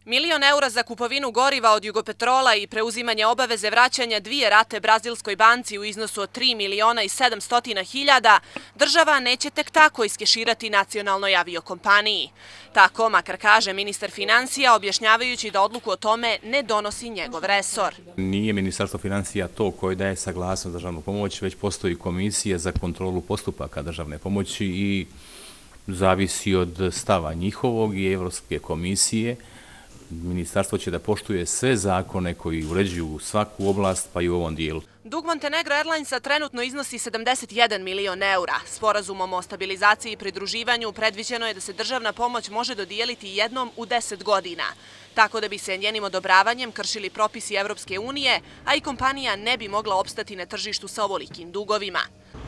1.000.000 za kupovinu goriva od Jugopetrola i preuzimanje obaveze vraćanja 2 rate brazilskoj banci u iznosu od 3.700.000 država neće tek tako iskeširati nacionalnoj aviokompaniji. Tako, makar kaže ministar finansija, objašnjavajući da odluku o tome ne donosi njegov resor. Nije Ministarstvo finansija to koje daje saglasnost državnu pomoć, već postoji komisija za kontrolu postupaka državne pomoći i zavisi od stava njihovog i Evropske komisije. Ministarstvo će da poštuje sve zakone koji uređuju svaku oblast, pa i u ovom dijelu. Dug Montenegro Airlinesa trenutno iznosi 71 milion eura. Sporazumom o stabilizaciji i pridruživanju predviđeno je da se državna pomoć može dodijeliti jednom u 10 godina. Tako da bi se njenim odobravanjem kršili propisi Evropske unije, a i kompanija ne bi mogla opstati na tržištu sa ovolikim dugovima.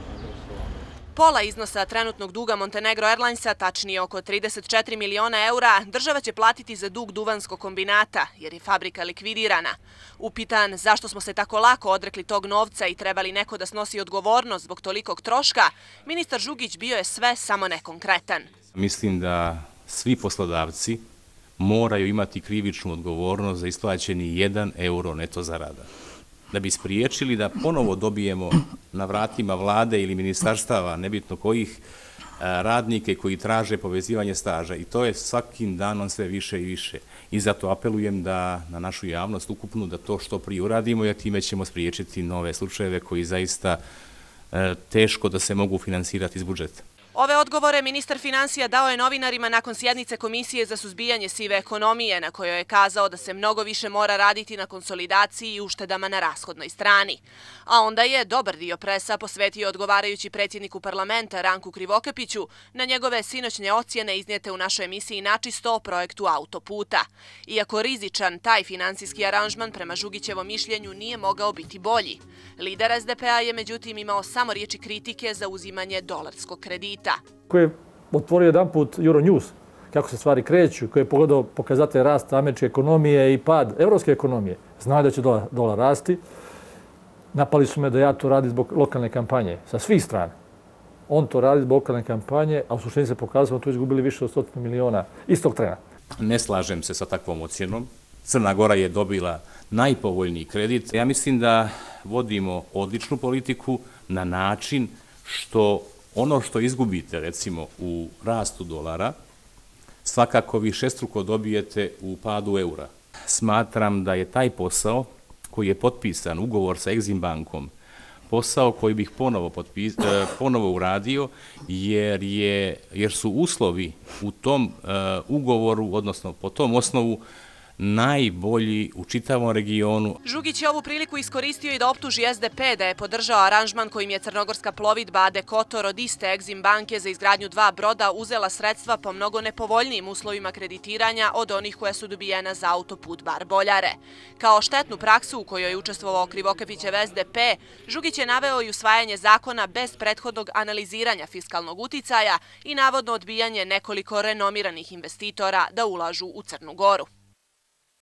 Pola iznosa trenutnog duga Montenegro Airlinesa, tačnije oko 34 miliona eura, država će platiti za dug Duvanskog kombinata, jer je fabrika likvidirana. Upitan zašto smo se tako lako odrekli tog novca i trebali neko da snosi odgovornost zbog tolikog troška, ministar Žugić bio je sve samo nekonkretan. Mislim da svi poslodavci moraju imati krivičnu odgovornost za isplaćeni 1 euro neto zarada. Da bi spriječili da ponovo dobijemo na vratima vlade ili ministarstava, nebitno kojih, radnike koji traže povezivanje staža. I to je svakim danom sve više i više. I zato apelujem da na našu javnost ukupnu da to što prije uradimo, jer time ćemo spriječiti nove slučajeve koji zaista teško da se mogu finansirati iz budžeta. Ove odgovore ministar finansija dao je novinarima nakon sjednice Komisije za suzbijanje sive ekonomije, na kojoj je kazao da se mnogo više mora raditi na konsolidaciji i uštedama na rashodnoj strani. A onda je dobar dio presa posvetio odgovarajući predsjedniku parlamenta Ranku Krivokapiću na njegove sinoćne ocjene iznijete u našoj emisiji Načisto o projektu autoputa. Iako rizičan, taj finansijski aranžman prema Žugićevom mišljenju nije mogao biti bolji. Lider SDP-a je međutim imao samo riječi kritike za uzimanje dolarskog kredita. Koji je otvorio jedan put Euronews, kako se stvari kreću, koji je pogledao pokazatelj rasta američke ekonomije i pad evropske ekonomije, znao da će dolar rasti. Napali su me da ja to radim zbog lokalne kampanje, sa svih strana. On to radi zbog lokalne kampanje, a u suštini se pokazalo da tu izgubili više od 100 miliona istog trena. Ne slažem se sa takvom ocjenom. Crna Gora je dobila najpovoljniji kredit. Ja mislim da vodimo odličnu politiku na način što ono što izgubite, recimo, u rastu dolara, svakako višestruko dobijete u padu eura. Smatram da je taj posao koji je potpisan, ugovor sa Exim bankom, posao koji bih ponovo uradio, jer su uslovi u tom ugovoru, odnosno po tom osnovu, najbolji u čitavom regionu. Žugić je ovu priliku iskoristio i da optuži SDP da je podržao aranžman kojim je crnogorska plovidba AD Kotor od iste Exim banke za izgradnju 2 broda uzela sredstva po mnogo nepovoljnijim uslovima kreditiranja od onih koja su dobijena za autoput Bar-Boljare. Kao štetnu praksu u kojoj je učestvovao Krivokapićev SDP, Žugić je naveo i usvajanje zakona bez prethodnog analiziranja fiskalnog uticaja i navodno odbijanje nekoliko renomiranih investitora da ulažu u Crnu Goru.